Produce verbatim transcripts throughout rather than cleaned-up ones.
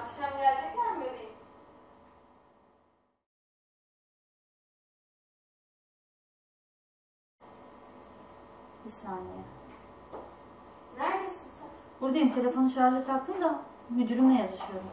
Akşam gelecekler mi bebeğim? Bir saniye. Neredesin sen? Buradayım. Telefonu şarja taktım da müdürümle yazışıyorum.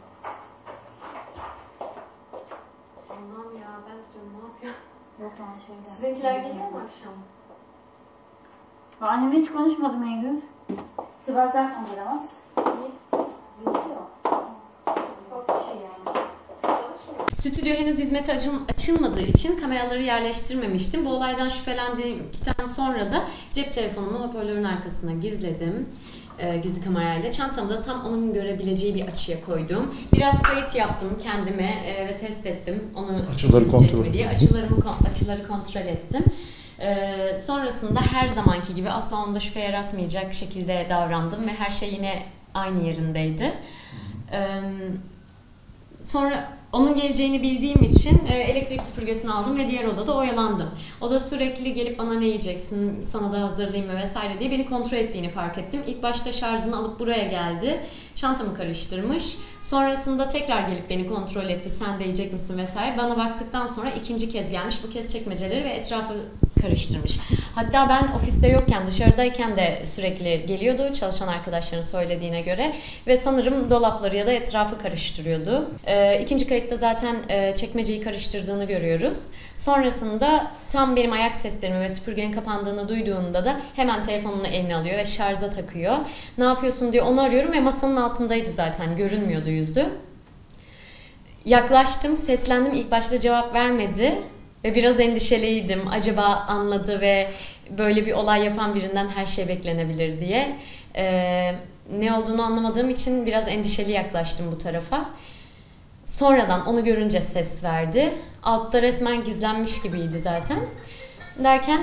Allah'ım ya, ben diyorum ne yapıyor? Yok ben şeyden. Sizinkiler geliyor mu akşam? Annemle hiç konuşmadım Eylül. Sibel zaten gelemez. Niye? Yatıyor. Yok bir şey yani. Çalışmıyor. Stüdyo henüz hizmete açıl- açılmadığı için kameraları yerleştirmemiştim. Bu olaydan şüphelendikten sonra da cep telefonumu hoparlörün arkasına gizledim. E, gizli kamerayla. Çantamı da tam onun görebileceği bir açıya koydum. Biraz kayıt yaptım kendime e, ve test ettim. Onu Açıları çekecek kontrol mi diye. Açılarımı, açıları kontrol ettim. E, sonrasında her zamanki gibi asla onda şüphe yaratmayacak şekilde davrandım ve her şey yine aynı yerindeydi. E, sonra onun geleceğini bildiğim için e, elektrik süpürgesini aldım ve diğer odada oyalandım. O da sürekli gelip bana ne yiyeceksin, sana da hazırlayayım mı vesaire diye beni kontrol ettiğini fark ettim. İlk başta şarjını alıp buraya geldi, çantamı karıştırmış. Sonrasında tekrar gelip beni kontrol etti, sen de yiyecek misin vesaire. Bana baktıktan sonra ikinci kez gelmiş, bu kez çekmeceleri ve etrafı karıştırmış. Hatta ben ofiste yokken, dışarıdayken de sürekli geliyordu çalışan arkadaşların söylediğine göre ve sanırım dolapları ya da etrafı karıştırıyordu. Ee, ikinci kayıtta zaten e, çekmeceyi karıştırdığını görüyoruz. Sonrasında tam benim ayak seslerimi ve süpürgenin kapandığını duyduğunda da hemen telefonunu eline alıyor ve şarja takıyor. Ne yapıyorsun diye onu arıyorum ve masanın altındaydı zaten, görünmüyordu yüzü. Yaklaştım, seslendim. İlk başta cevap vermedi ve biraz endişeliydim. Acaba anladı ve böyle bir olay yapan birinden her şey beklenebilir diye. Ee, ne olduğunu anlamadığım için biraz endişeli yaklaştım bu tarafa. Sonradan onu görünce ses verdi. Altta resmen gizlenmiş gibiydi zaten. Derken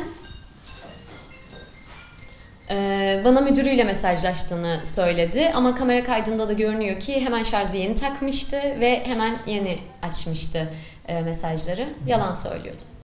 e, bana müdürüyle mesajlaştığını söyledi. Ama kamera kaydında da görünüyor ki hemen şarjı yeni takmıştı ve hemen yeni açmıştı e, mesajları. Yalan söylüyordu.